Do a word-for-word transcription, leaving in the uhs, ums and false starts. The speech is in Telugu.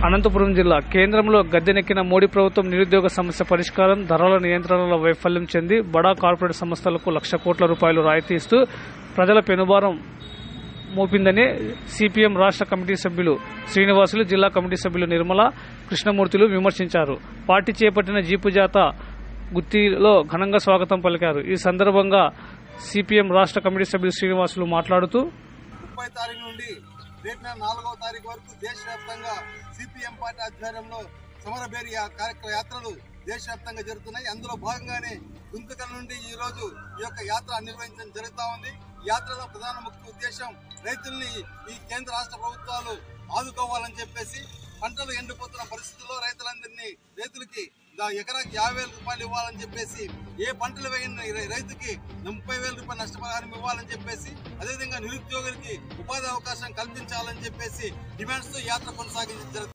అనంతపురం జిల్లా కేంద్రంలో గద్దెనెక్కిన మోడీ ప్రభుత్వం నిరుద్యోగ సమస్య పరిష్కారం, ధరల నియంత్రణలో వైఫల్యం చెంది బడా కార్పొరేట్ సంస్థలకు లక్ష కోట్ల రూపాయలు రాయితీ ఇస్తూ ప్రజల పెనుభారం మోపిందని సిపిఎం రాష్ట్ర కమిటీ సభ్యులు శ్రీనివాసులు, జిల్లా కమిటీ సభ్యులు నిర్మల, కృష్ణమూర్తులు విమర్శించారు. పార్టీ చేపట్టిన జీపు జాత గుత్తిలో ఘనంగా స్వాగతం పలికారు. ఈ సందర్భంగా సిపిఎం రాష్ట్ర కమిటీ సభ్యులు శ్రీనివాసులు మాట్లాడుతూ ముప్పై తారీఖు నుండి రేపు నాలుగవ తారీఖు వరకు దేశవ్యాప్తంగా సిపిఎం పార్టీ ఆధ్వర్యంలో సమరభేరి కార్యక్రమ యాత్రలు దేశవ్యాప్తంగా జరుగుతున్నాయి. అందులో భాగంగానే గుంతకల్ నుండి ఈ రోజు ఈ యొక్క యాత్ర నిర్వహించడం జరుగుతూ ఉంది. ఈ యాత్రలో ప్రధాన ముఖ్య ఉద్దేశం రైతుల్ని ఈ కేంద్ర రాష్ట్ర ప్రభుత్వాలు ఆదుకోవాలని చెప్పేసి, పంటలు ఎండిపోతున్న పరిస్థితుల్లో రైతులందరినీ రైతులకి ఎకరాకి యాభై వేల రూపాయలు ఇవ్వాలని చెప్పేసి, ఏ పంటలు వేయని రైతుకి ముప్పై వేల రూపాయలు నష్టపరిహారం ఇవ్వాలని చెప్పేసి, అదేవిధంగా నిరుద్యోగులకి ఉపాధి అవకాశం కల్పించాలని చెప్పేసి డిమాండ్స్ తో యాత్ర కొనసాగించడం జరుగుతుంది.